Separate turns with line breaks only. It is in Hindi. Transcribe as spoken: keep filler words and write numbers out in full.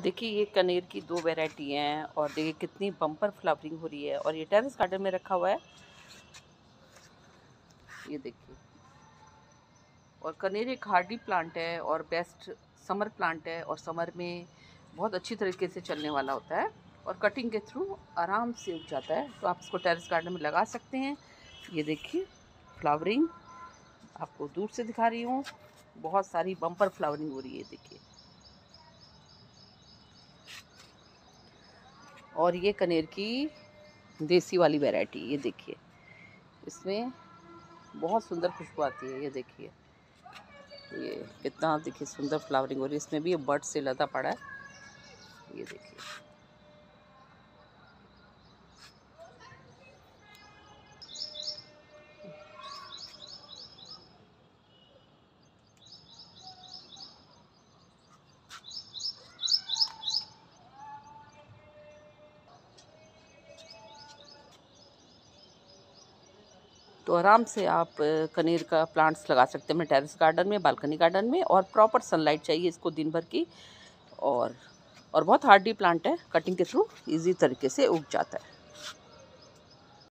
देखिए ये कनेर की दो वैरायटी हैं और देखिए कितनी बम्पर फ्लावरिंग हो रही है और ये टेरेस गार्डन में रखा हुआ है। ये देखिए, और कनेर एक हार्डी प्लांट है और बेस्ट समर प्लांट है और समर में बहुत अच्छी तरीके से चलने वाला होता है और कटिंग के थ्रू आराम से उग जाता है। तो आप इसको टेरेस गार्डन में लगा सकते हैं। ये देखिए फ्लावरिंग आपको दूर से दिखा रही हूँ, बहुत सारी बम्पर फ्लावरिंग हो रही है। देखिए, और ये कनेर की देसी वाली वैरायटी, ये देखिए इसमें बहुत सुंदर खुशबू आती है। ये देखिए ये कितना देखिए सुंदर फ्लावरिंग हो रही है। इसमें भी ये बर्ड से लदा पड़ा है। ये देखिए, तो आराम से आप कनेर का प्लांट्स लगा सकते हैं टेरेस गार्डन में, बालकनी गार्डन में। और प्रॉपर सनलाइट चाहिए इसको दिन भर की। और और बहुत हार्डी प्लांट है, कटिंग के थ्रू इजी तरीके से उग जाता है।